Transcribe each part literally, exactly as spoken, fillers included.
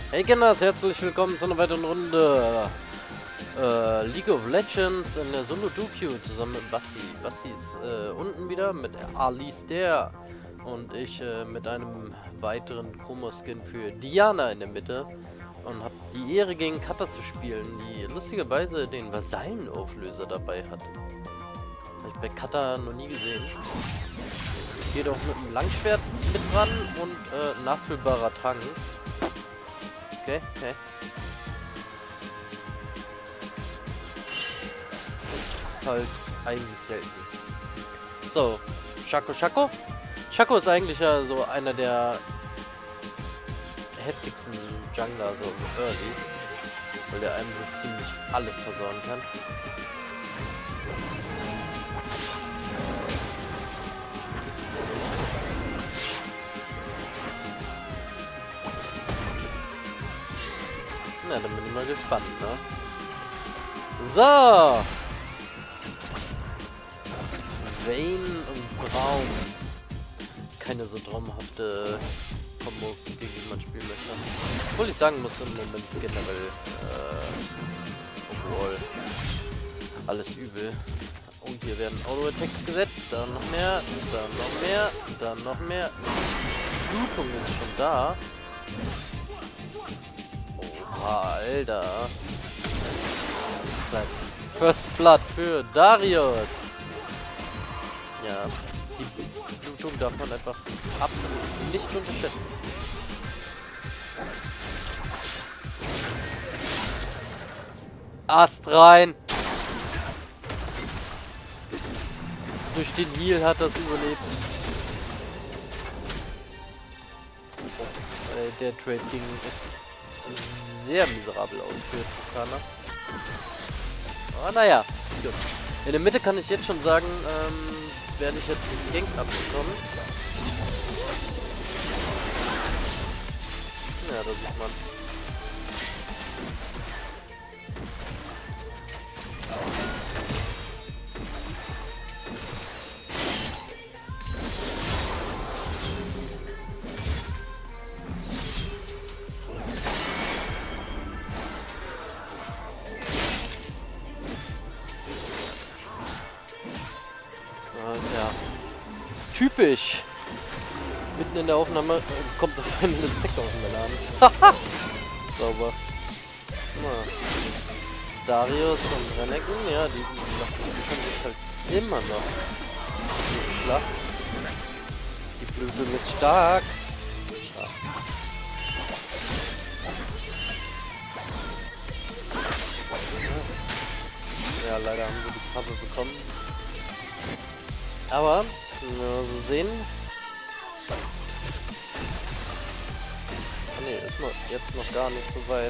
Hey Kinders, herzlich willkommen zu einer weiteren Runde äh, League of Legends in der Solo Duo zusammen mit Bassi. Bassi ist äh, unten wieder mit Alistair und ich äh, mit einem weiteren Chroma-Skin für Diana in der Mitte und habe die Ehre gegen Kata zu spielen, die lustigerweise den Vasallenauflöser dabei hat. Habe ich bei Kata noch nie gesehen. Geht auch mit einem Langschwert mit dran und äh, nachfüllbarer Trank. Okay, okay. Ist halt eigentlich selten. So, Shaco Shaco. Shaco ist eigentlich ja so einer der heftigsten Jungler so im Early, weil der einem so ziemlich alles versauen kann. Na, dann bin ich mal gespannt, ne? So! Vayne und Braum. Keine so traumhafte Kombos, gegen die man spielen möchte. Obwohl ich sagen muss, im Moment generell, äh, obwohl alles übel. Und hier werden Auto-Attacks gesetzt, dann noch mehr, dann noch mehr, dann noch mehr. Blutung ist schon da. Alter. Sein First Blood für Darius. Ja, die Blutung darf man einfach absolut nicht unterschätzen. Ast rein. Durch den Heal hat das überlebt. Oh, äh, der Trade ging echt sehr miserabel aus für Tristana. Aber naja, gut. In der Mitte kann ich jetzt schon sagen, ähm, werde ich jetzt den Gank abbekommen. Ja, da sieht man's. Typisch. Mitten in der Aufnahme äh, kommt auf einmal eine Zecke aus dem Laden. Sauber. Mal. Darius und Renekton, ja, die, die machen sich halt immer noch die Schlacht. Die Blutung ist stark. Ja. Ja, leider haben wir die Kappe bekommen. Aber ja, so sehen. Ah, nee, ist noch, jetzt noch gar nicht so weit.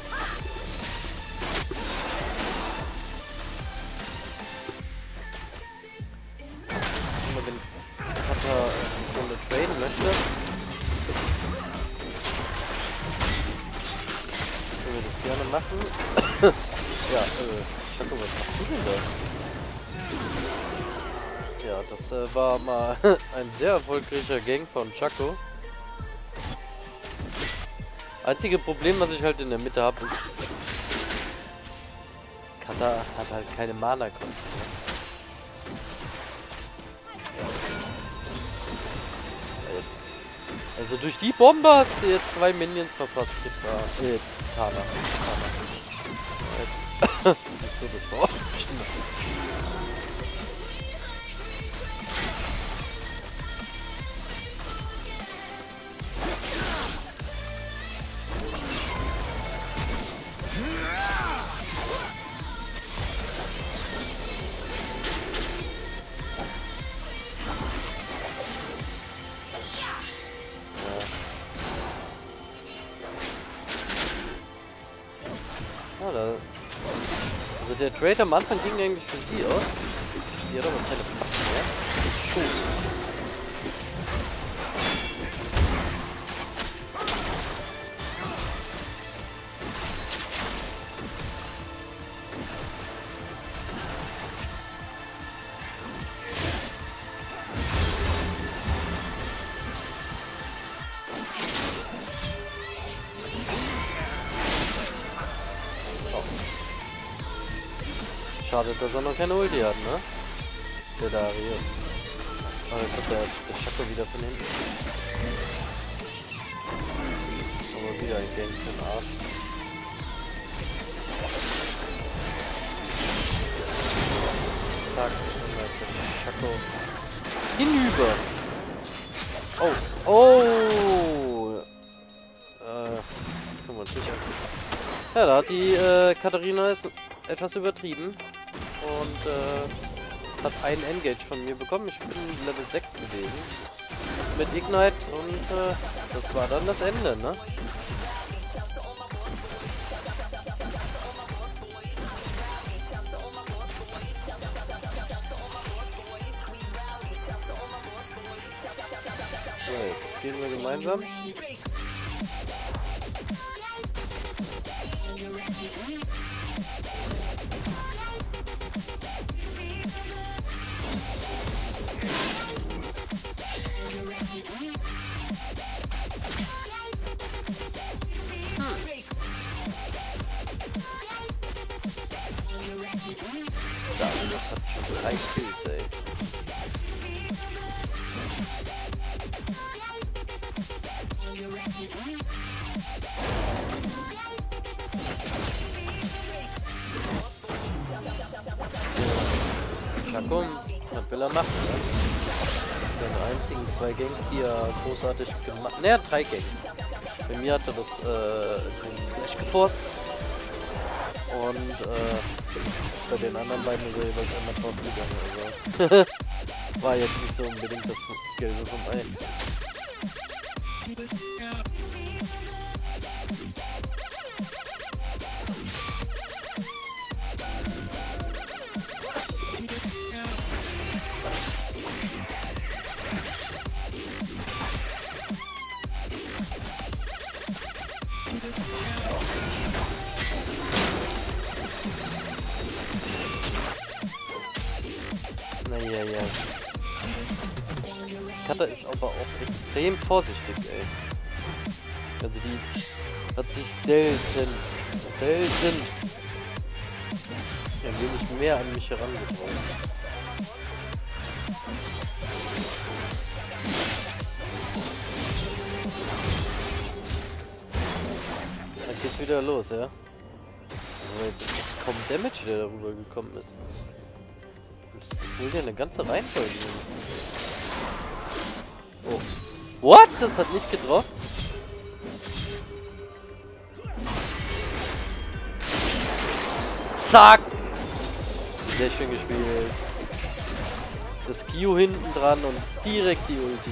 Aber wenn Kata eine Runde traden möchte, können wir das gerne machen. Ja, äh, Shaco, was machst du denn da? Ja, das äh, war mal ein sehr erfolgreicher Gang von Shaco. Einzige Problem, was ich halt in der Mitte habe, ist, Kata hat halt keine Mana-Kosten. Ja, also durch die Bombe hast du jetzt zwei Minions verpasst. Äh, Tana. Tana. Jetzt. Ist so das Wort. Ja, da, also der Trade am Anfang ging eigentlich für sie aus. Die hat aber keine Packen mehr. Schon. Schade, dass er noch keine Ulti hat, ne? Der Darius. Aber jetzt kommt der, der Schako wieder von hinten. Aber wieder ein Gang für den Arsch. Zack, und da ist der Schako hinüber. Oh, oh! Äh, können wir uns sicher. Ja, da hat die äh, Katharina ist etwas übertrieben und äh, hat einen Engage von mir bekommen. Ich bin Level sechs gewesen mit Ignite und äh, das war dann das Ende, ne? So, jetzt gehen wir gemeinsam. Das hat schon drei Kills, ey. Na komm, was will er machen, ne? Den einzigen zwei Gangs, die er großartig gemacht. Ne, drei Gangs. Bei mir hat er das äh, den Flash geforst. Und äh, bei den anderen beiden ist er jeweils einmal drauf gegangen. Also war jetzt nicht so unbedingt das Gelbe vom Ei. Naja, ja. Kata ist aber auch extrem vorsichtig, ey. Also die hat sich selten, selten ein wenig mehr an mich herangetraut. Dann geht's wieder los, ja? Also jetzt ist kaum Damage, der darüber gekommen ist. Ich will ja eine ganze Reihenfolge. Oh. What? Das hat nicht getroffen? Zack! Sehr schön gespielt. Das Q hinten dran und direkt die Ulti.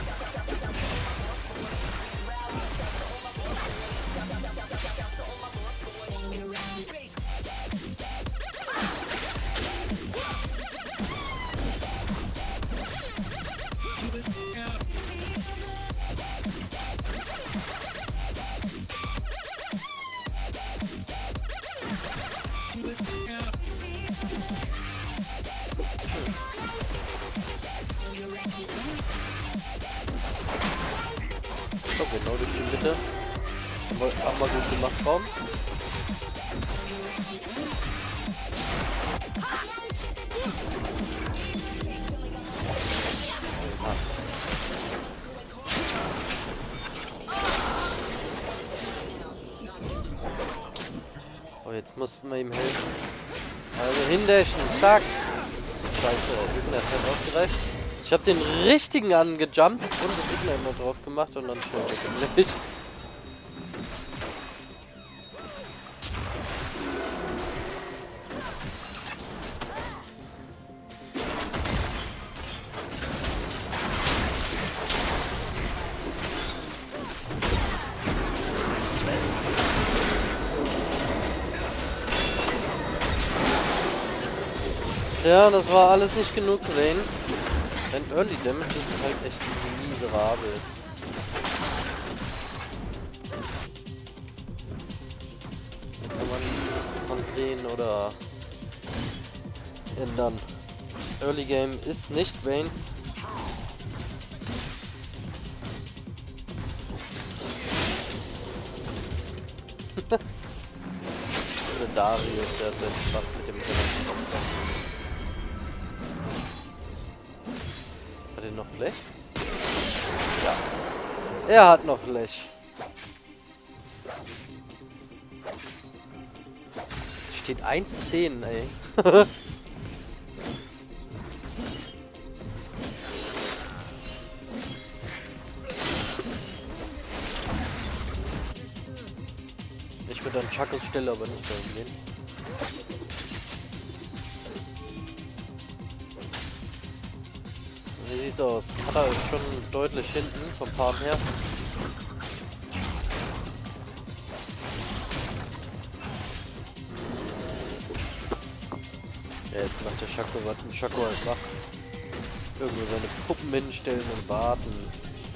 Oh, genau durch die Mitte. Haben wir gut gemacht, Baum. Oh, jetzt mussten wir ihm helfen. Also hindashen, zack. Scheiße, Ignite hat ausgereicht. Ich habe den richtigen angejumpt und das Ignite noch drauf gemacht und dann schnell weggelegt. Ja, das war alles nicht genug, Wayne. Dein Early Damage ist halt echt miserabel. Da kann man nichts dran drehen oder ändern. Early Game ist nicht Waynes. Der Darius, der hat seinen Spaß mit dem Rennen. Hat er noch Blech? Ja. Er hat noch Blech. Steht eins zehn, ey. Ich würde an Chakos Stelle aber nicht dahin gehen. Wie sieht's aus? Kata ist schon deutlich hinten vom Farm her. Ja, jetzt macht der Schako was ein Schako halt macht. Irgendwo seine Puppen hinstellen und warten.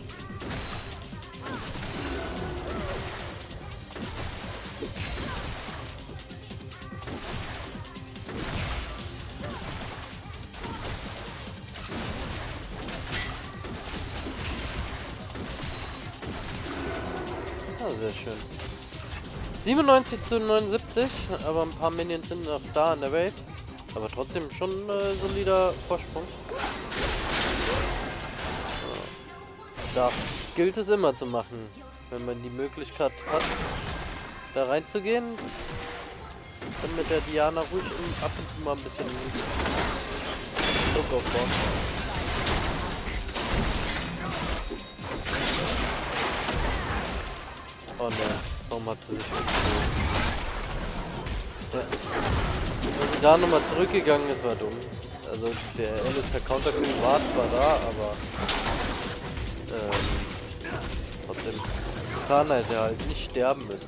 Ah, sehr schön. siebenundneunzig zu neunundsiebzig, aber ein paar Minions sind noch da in der Wave. Aber trotzdem schon äh, solider Vorsprung. Das gilt es immer zu machen, wenn man die Möglichkeit hat, da reinzugehen. Dann mit der Diana ruhig und ab und zu mal ein bisschen Druck aufbauen. Oh ne, warum hat sie sich umgedreht? Ja. Wenn sie da nochmal zurückgegangen ist, war dumm. Also der Alistair Counterkill war zwar da, aber ähm, trotzdem Stan hätte halt nicht sterben müssen.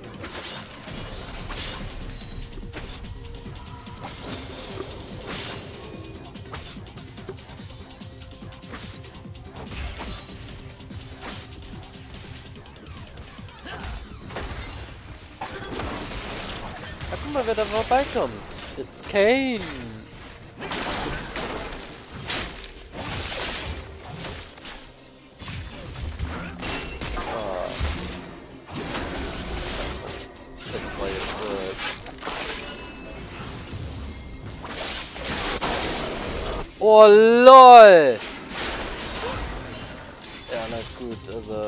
Ja, guck mal, wer da vorbeikommt. It's Kane. Ah. Das war jetzt äh oh lol. Ja, na gut, also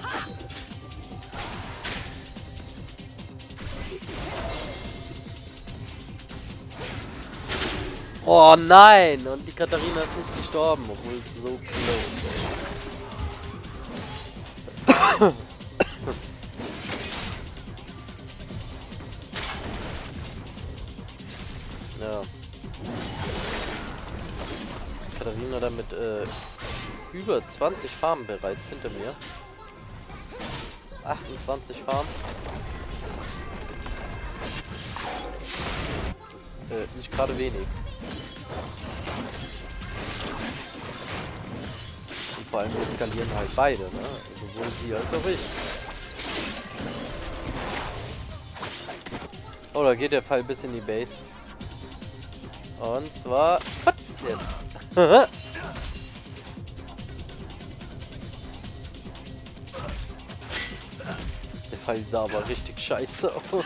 oh nein! Und die Katharina ist nicht gestorben, obwohl es so close ist. Ja. Katharina damit äh, über zwanzig Farmen bereits hinter mir. achtundzwanzig Farmen. Das ist äh, nicht gerade wenig. Und vor allem wir skalieren halt beide, ne? Sowohl sie als auch ich. Oh, da geht der Pfeil bis in die Base. Und zwar... Was jetzt? Der Pfeil sah aber richtig scheiße aus.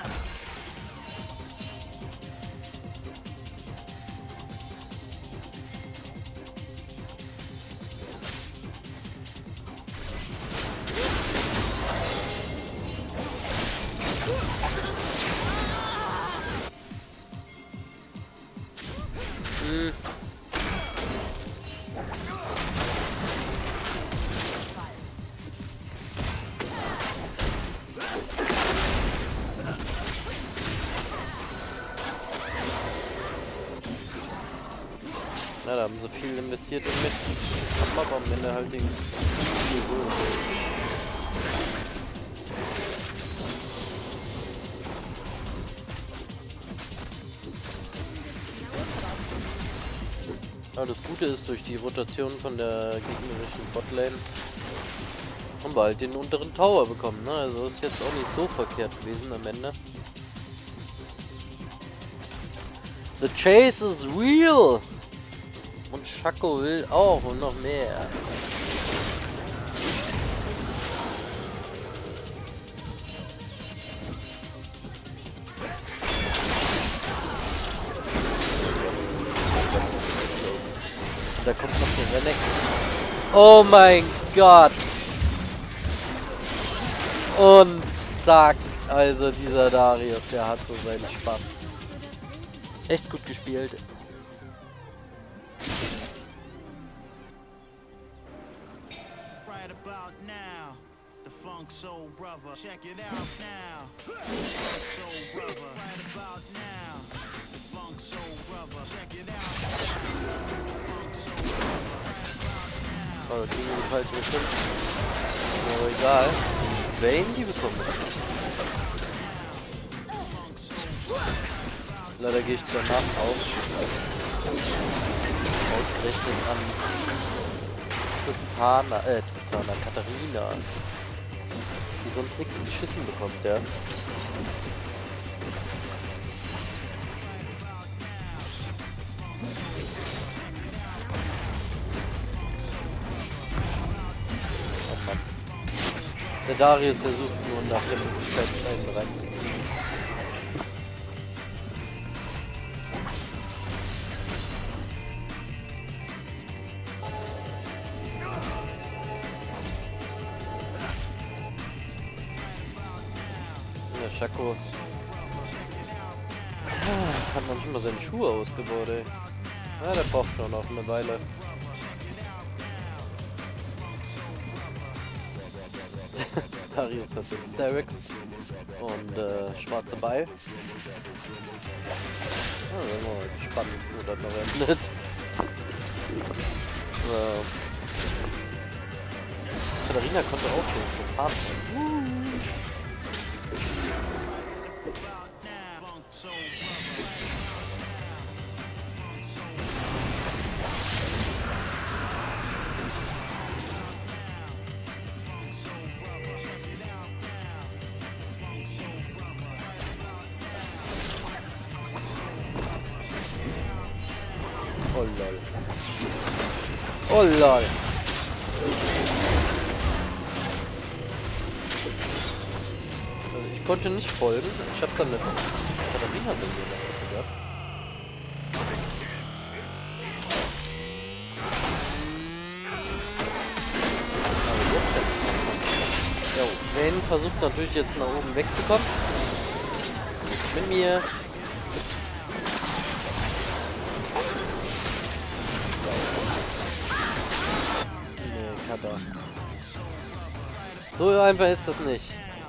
Hm. Na, da haben sie viel investiert in mich. Aber am Ende halt den Aber das Gute ist, durch die Rotation von der gegnerischen Botlane haben wir halt den unteren Tower bekommen, ne? Also ist jetzt auch nicht so verkehrt gewesen am Ende. The chase is real! Und Schako will auch und noch mehr. da kommt noch der Rennek. Oh mein Gott! Und zack! Also dieser Darius, der hat so seinen Spaß. Echt gut gespielt. Funk Soul Brother, check it out now. Funk Soul Brother, right about now. The Funk Soul Brother, check it out now. Funk Soul Brother, right about now. Oh, das ging in die falsche Richtung. Aber egal. Wayne, die bekommen. Leider gehe ich danach auf. Ausgerechnet an Tristana, äh, Tristana, Katharina. Die sonst nichts geschissen bekommt, ja. Oh Mann. Der Darius, der sucht nur nach der Möglichkeit, einen reinzuziehen. Schako hat noch nicht mal seine Schuhe ausgebaut, ey. Ja, der braucht schon noch eine Weile. Darius hat jetzt Styrex und äh, schwarze Ball. Ja, dann mal gespannt, wo das noch endet. So. Katharina konnte auch schon fahren. Oh lol. Oh lol. Also ich konnte nicht folgen. Ich hab dann eine Katharina bei mir gehabt. Jo, Wayne versucht natürlich jetzt nach oben wegzukommen. Mit mir. So einfach ist das nicht.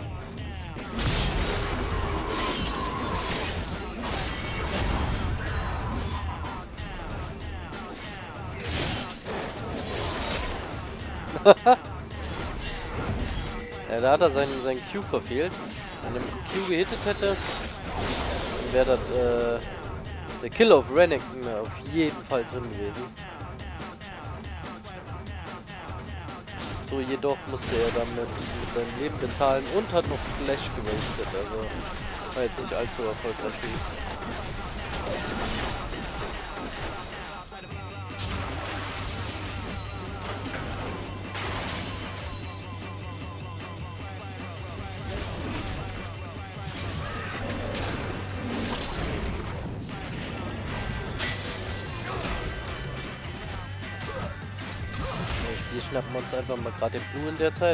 Ja, da hat er seinen, seinen Q verfehlt. Wenn er mit dem Q gehittet hätte, dann wäre das äh, der Kill of Renekton auf jeden Fall drin gewesen. So, jedoch musste er damit mit seinem Leben bezahlen und hat noch Flash gewastet, also war jetzt nicht allzu erfolgreich. Wir schnappen uns einfach mal gerade den Blue in der Zeit.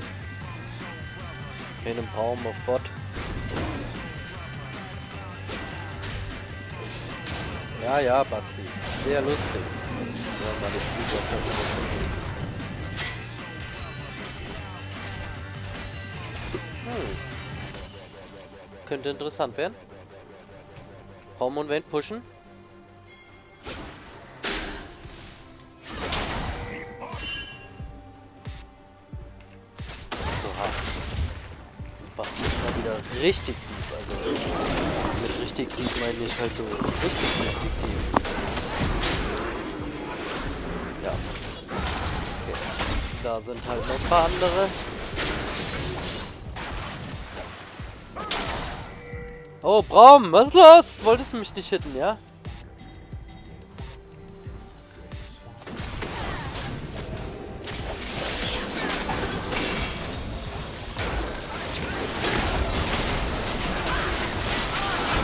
In einem Baum auf Bot. Ja, ja, Basti. Sehr lustig. Ja, mal das Blue auf der Hm. Könnte interessant werden. Baum und Vayne pushen. Richtig tief, also mit richtig tief meine ich halt so richtig, richtig tief. Ja. Okay. Da sind halt noch ein paar andere. Oh, Braum, was ist los? Wolltest du mich nicht hitten, ja?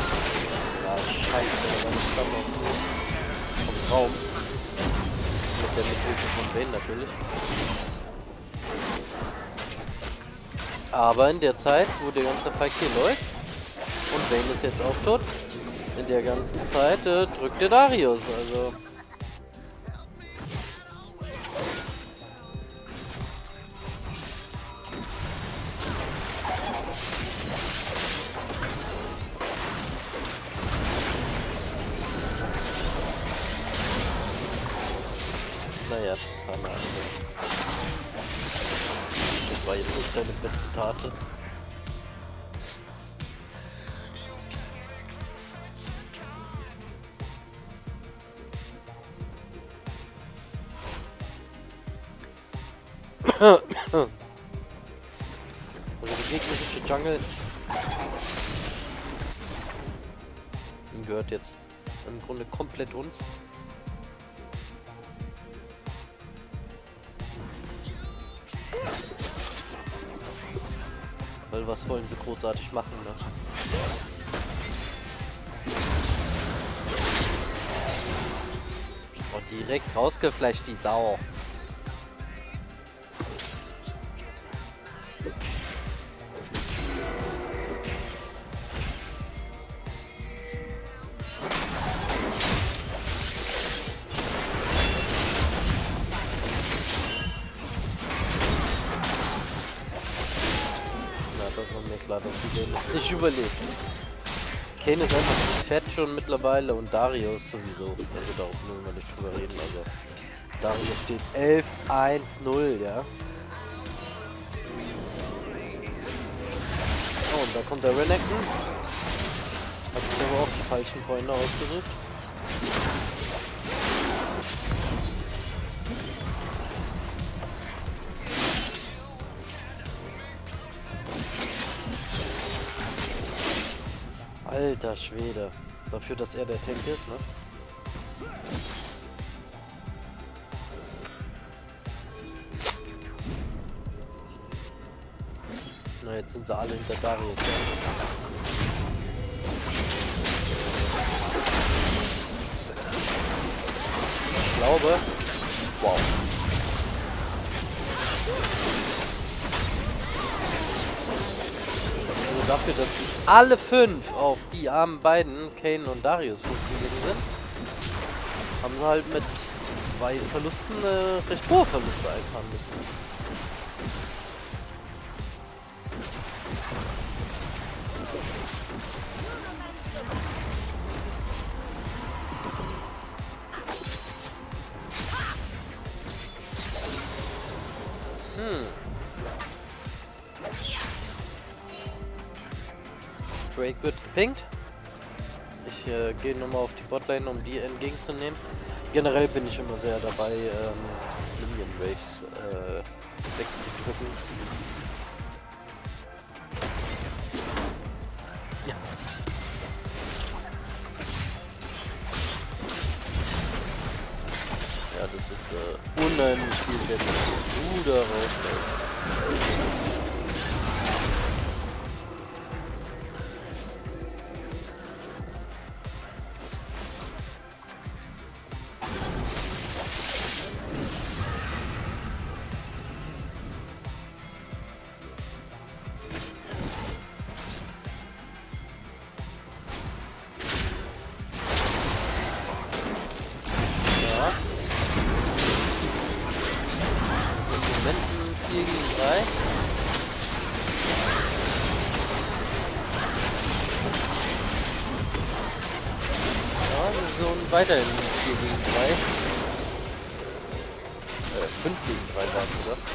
Raum. der mit Hilfe von Vayne natürlich. Aber in der Zeit, wo der ganze Fight hier läuft, und Vayne ist jetzt auch tot, in der ganzen Zeit äh, drückt der Darius, also... Naja, keine Ahnung. Das war jetzt nicht seine beste Tat. Also der gegnerische Jungle gehört jetzt im Grunde komplett uns. Weil was wollen sie großartig machen, ne? Oh, direkt rausgefleischt, die Sau. Klar, dass sie den jetzt nicht überlebt. Kayn ist einfach zu fett schon mittlerweile und Darius sowieso. Also da auch nur mal nicht drüber reden. Also Darius steht elf eins null, ja. Oh, und da kommt der Renekton. Hat sich aber auch die falschen Freunde ausgesucht. Alter Schwede. Dafür, dass er der Tank ist, ne? Na, jetzt sind sie alle hinter Darius. Ich glaube... Wow. Also dafür, dass alle fünf auf die armen beiden, Kayn und Darius, losgegangen sind, haben sie halt mit zwei Verlusten äh, recht hohe Verluste einfahren müssen. Hm. Drake wird gepinkt. Ich äh, gehe nochmal auf die Botlane, um die entgegenzunehmen. Generell bin ich immer sehr dabei, ähm, Minion Waves äh, wegzudrücken. Ja. Ja, das ist äh, unheimlich viel, wenn du da rauslässt. Weiterhin vier gegen drei. Äh, fünf gegen drei war es sogar.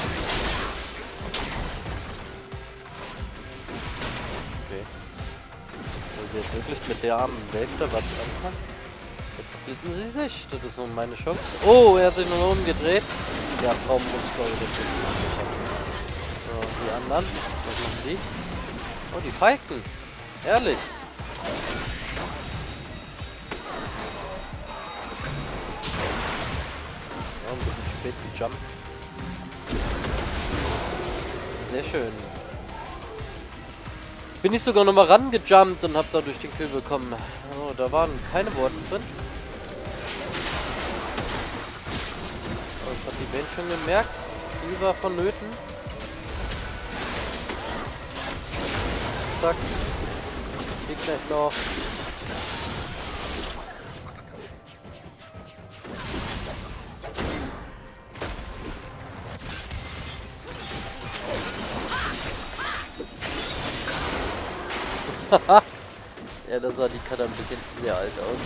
Okay. Wollen sie jetzt wirklich mit der armen Welt da was anfangen? Jetzt splitten sie sich. Das ist nun meine Chance. Oh, er hat sich nur umgedreht. Ja, brauchen wir uns, glaube ich, das wissen wir nicht. So, die anderen. Was machen die? Oh, die Falken. Ehrlich. Ein bisschen spät gejumpt. Sehr schön. Bin ich sogar nochmal rangejumpt und hab dadurch den Kill bekommen. Oh, da waren keine Wards drin. die Band schon gemerkt. Die war vonnöten. Zack. Geht gleich noch. Ja, da sah die Karte ein bisschen sehr alt aus.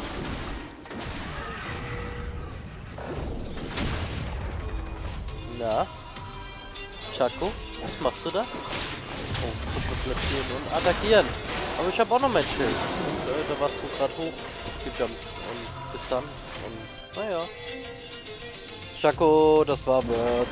Na? Chaco, was machst du da? Oh, Puppe platzieren und attackieren. Aber ich habe auch noch mein Schild. Und, äh, da warst du gerade hoch gejumpt. Und bis dann. Und naja. Chaco, das war Bird.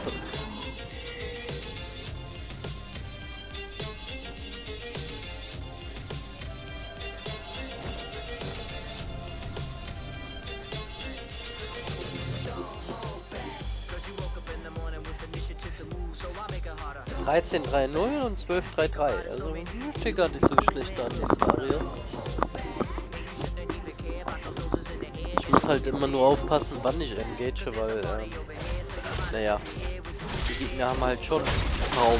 dreizehn drei null und zwölf drei drei. Also steht gar nicht so schlecht an den Darius. Ich muss halt immer nur aufpassen, wann ich engage, weil äh, naja, die Gegner haben halt schon Raum.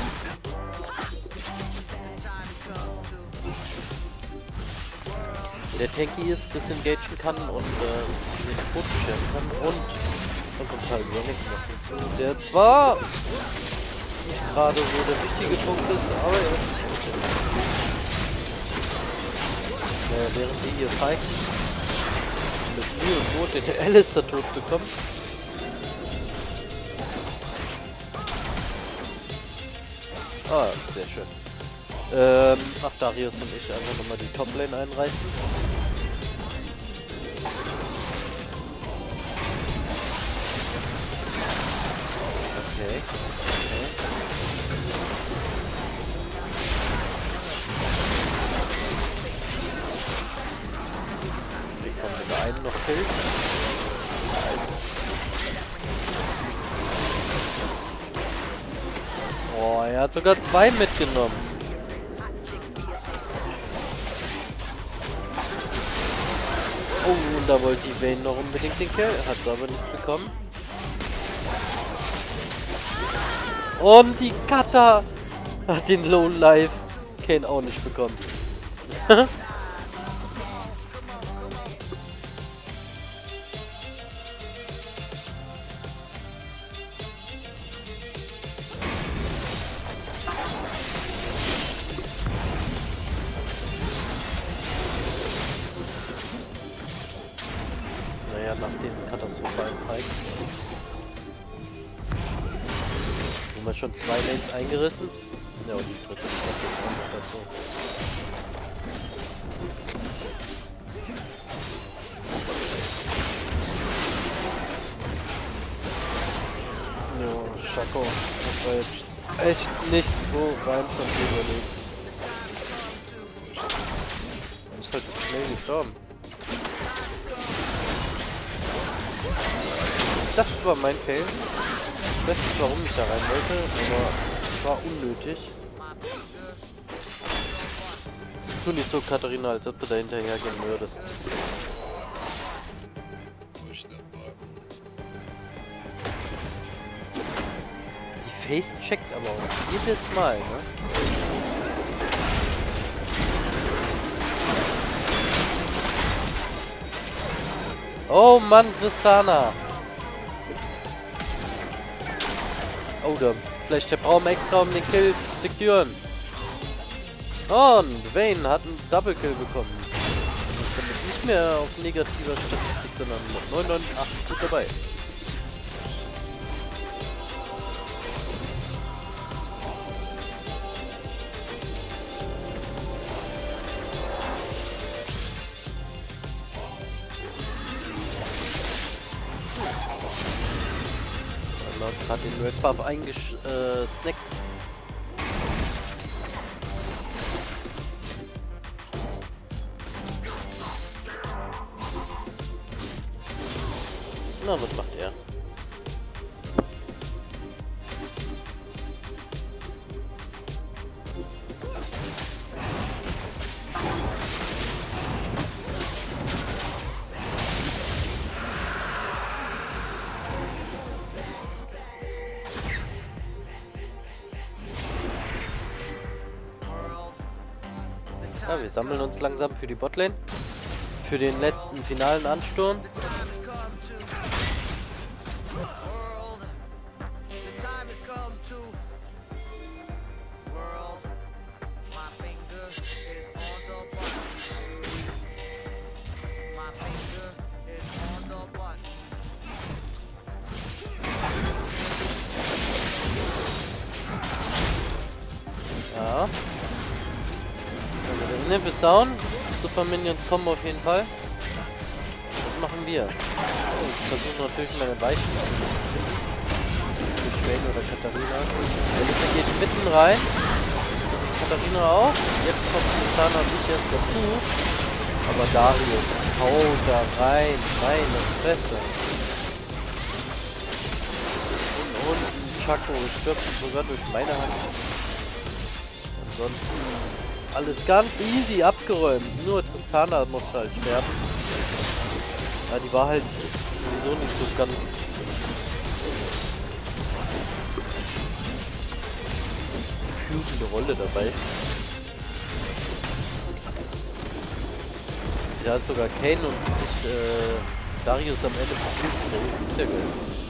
Der Tanky ist, disengagen kann und äh, den Tod stellen kann und dann kommt halt Sonic noch hinzu, der zwar nicht gerade so der wichtige Punkt ist, aber er ist nicht wichtig. Naja, während die hier feigt, mit Mühe und Not den Alistair tot bekommt. Ah, sehr schön. Ähm, ach, Darius und ich einfach nochmal die Toplane einreißen. Okay. Okay. Wir kommen mit einem noch killen. Oh, er hat sogar zwei mitgenommen. Oh, und da wollte die Vayne noch unbedingt den Kill. Hat es aber nicht bekommen. Und die Kata hat den Low Life Kane auch nicht bekommen. Naja, nach dem katastrophalen Fight. Haben wir schon zwei Lanes eingerissen? Ja, und die dritte kommt jetzt auch noch dazu. Jo, Chaco, das war jetzt echt nicht so rein von dir überlegt. Du bist halt zu schnell gestorben. Das war mein Fail. Ich weiß nicht, warum ich da rein wollte, aber es war unnötig. Tu nicht so, Katharina, als ob du da hinterher gehen würdest. Die Face checkt aber auch jedes Mal, ne? Oh Mann, Tristana! Oh, da vielleicht der Raum extra, um den Kill zu securen. Und Vayne hat einen Double Kill bekommen. Das ist damit nicht mehr auf negativer Statistik, sondern neun neun acht gut dabei. Hat den Red Buff eingesnackt. Na, was macht er? Ja, wir sammeln uns langsam für die Botlane. Für den letzten finalen Ansturm. Ja. Also der Inhib ist down. Super Minions kommen auf jeden Fall. Was machen wir? Ich versuche natürlich meine Weichen zu finden. Durch Vayne oder Katharina. Melissa geht mitten rein. Katharina auch. Jetzt kommt Tristana und ich erst dazu. Aber Darius haut da rein. Meine Fresse. Und unten Chaco stirbt sogar durch meine Hand. Ansonsten alles ganz easy abgeräumt. Nur Tristana muss halt sterben. Ja, die war halt sowieso nicht so ganz... führende Rolle dabei. Da hat sogar Kayn und ich, äh, Darius am Ende verspielt zu. Ist ja geil.